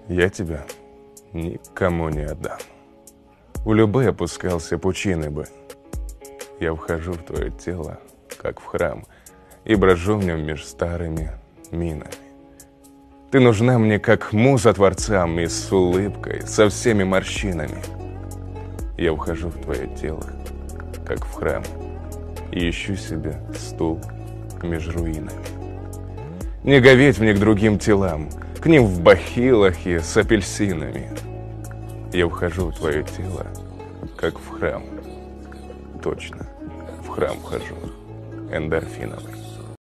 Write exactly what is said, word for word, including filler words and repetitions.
Я тебя никому не отдам. В любые опускался пучины бы. Я вхожу в твое тело, как в храм, и брожу в нем меж старыми минами. Ты нужна мне, как муза творцам, и с улыбкой, со всеми морщинами. Я вхожу в твое тело, как в храм, и ищу себе стул меж руинами. Не говеть мне к другим телам, к ним в бахилах и с апельсинами. Я вхожу в твое тело, как в храм. Точно, в храм вхожу, эндорфиновый.